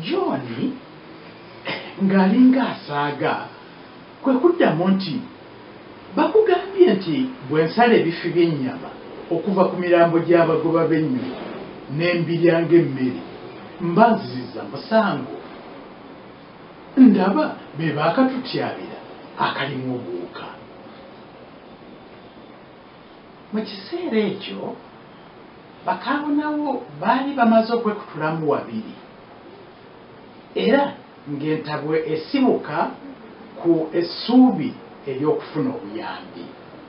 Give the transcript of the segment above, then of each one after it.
John ng'alinga asaaga kwe kuddamu nti bakugambye nti bwe nsala ebifi by'ennyama okuva ku mirambo gy'abagoba b'ennyonyi n'embiryanga emmere mba nziza musango. Ndaba be baakatutyabira akalimu obuwuka. Mu kiseera ekyo bakaabonawo baali bamaze okwekutulamu wabiri era ng'entabwe esibuka ku essuubi ery'okufuna obuyambi.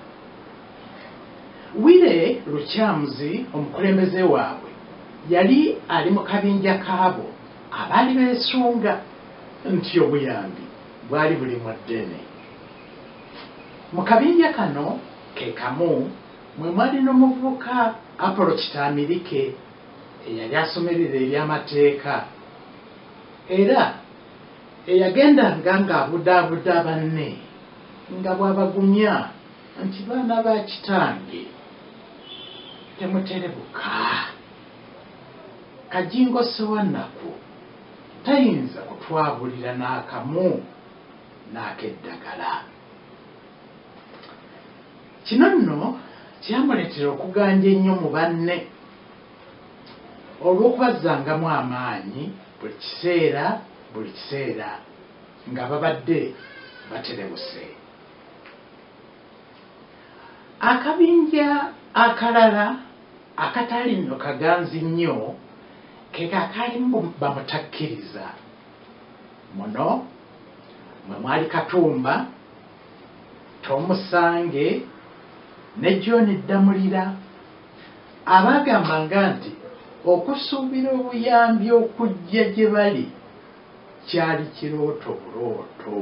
Wire Lukyamuzi omukulembeze waabwe yali ali mu kabinja kaabo abaali beesunga nti obuyambi bwali buli mu ddene. Mu kabinja kano ke kamu mwe mwali n'omuvubuka Apollo Kitaamirike eyali asomerera eby'amateeka era eyagendanga ng'abudaabuda banne nga bw'abagumya nti baana ba kitange temuterebuka. Kajingo Ssewannaku tayinza kutwabulira n'akamu n'ak'eddagala. Kino nno kyamuleetera okuganja ennyo mu banne olw'okubazzangamu amaanyi buli kiseera nga babadde baterebuse. Akabinja akalala akatali nno kaganzi nnyo ke kaalimu bamutakkiriza. Muno mwe mwali Katumba, Tomusange ne John Ddamulira abaagambanga nti okusuubira obuyambi okujja gye bali kyali kirooto bulooto.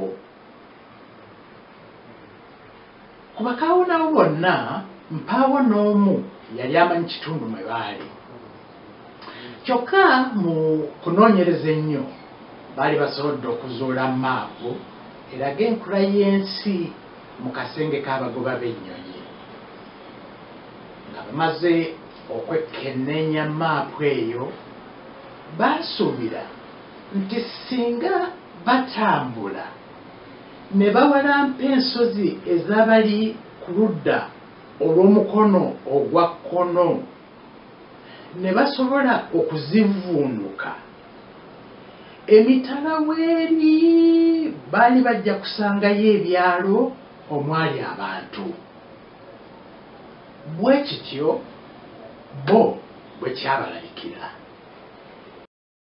Ku bakaawonawo bonna mpaawo n'omu yali amanyi kitundu mwe baali. Kyokka mu kunoonyereza ennyo baali basobodde okuzuula maapu eraga enkula y'ensi mu kasenge k'abagoba b'ennyonyi. Nga bamaze okwekenneenya maapu eyo baasuubira nti singa batambula ne bawalampa ensozi ez'abali ku ludda olw'omukono ogwa kkono ne basobola okuzivuunuka, emitala w'eri baali bajja kusangayo ebyalo omwali abantu. Bwe kityo bo bwe kyabalabikira.